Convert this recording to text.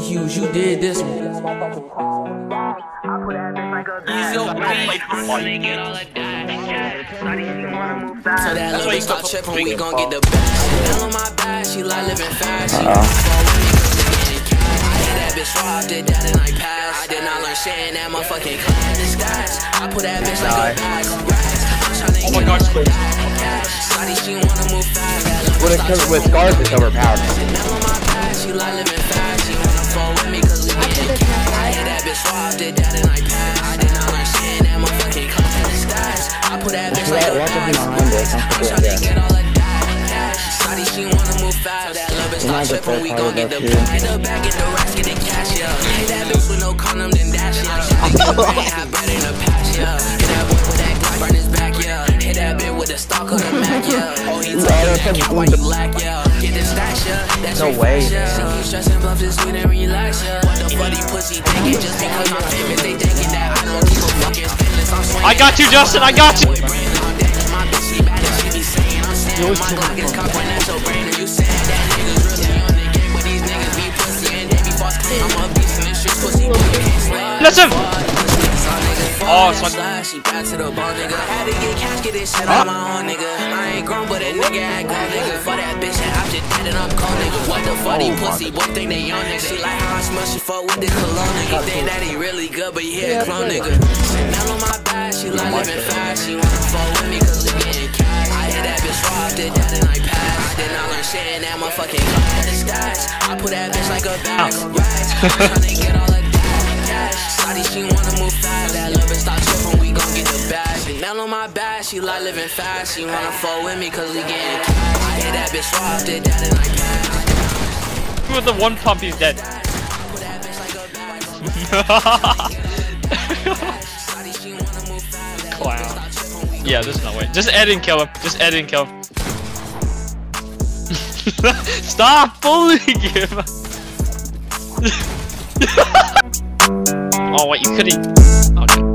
Hughes, you did this one. So that little bitch start tripping, we gon' get the best. Hell on my back, she like living fast. She wanna fall with me 'cause we getting cash. I hit that bitch raw, did that and I passed. I did not learn shit in that motherfucking class. Disguise, I put that bitch like a bag. I'm tryna get all that cash. Shawty, she wanna move fast. With Scarf, it's overpowered. Hell on my back, she like living fast. She wanna fall with me 'cause we getting cash. I hit that bitch raw, did that and I passed. I did not learn shit in that motherfucking class. Disguise, I put that bitch like a bag. I'm tryna get all that cash. Shawty, she wanna move fast. So that little bitch start tripping, we gon' get the bag. The bag, get the racks, get the cash, yeah. Hit that bitch with no condom, then dash, yeah. Shawty get the brain, have bread in the patch, yeah. Hit that boy with that Glock, burn his back, yeah. Hit that bitch with the stock of the Mac, yeah. Oh, he talking, why you lack, yeah. Get the stash, yeah. That's no way. See you stressing, bluff this sweet and relax, yeah. What the funny pussy thinking? Just because I'm famous, they thinking that I don't keep a fucking stainless. I got you, Justin, I got you! My Glock is cocked when that's your brain. And you saying that niggas really on the game, but these niggas be pussy and they be false. I'm a beast in the streets, pussy, but you can't slay. Listen! Oh, it's she back to the ball, nigga. Had to get cash, get this shit on my own, nigga. I ain't grown, but a nigga act grown, nigga. For that bitch, I just had it up cold, nigga. What the fuck, these pussy boy think they young, nigga. She like how I smell, she fuck with this cologne, nigga. Think that he really good, but he a clone, nigga. Now on my back, she like living fast. She wanna fall with me 'cause we getting cash. I hit that bitch raw, did that and I passed. I did not learn shit in that motherfucking class. Disguise, I put that bitch like a bag. I'm tryna get all that cash. Shawty, she wanna move fast. That little bitch start tripping, we gon' get the bag. Now on my back, she like living fast. She wanna fall with me 'cause we getting cash. I hit that bitch raw, did that and I passed. With the one pump, he's dead. Clown. Yeah, there's no way. Just Ed and kill him. Just Ed and kill him. Stop bullying him! Oh wait, you could've... Okay.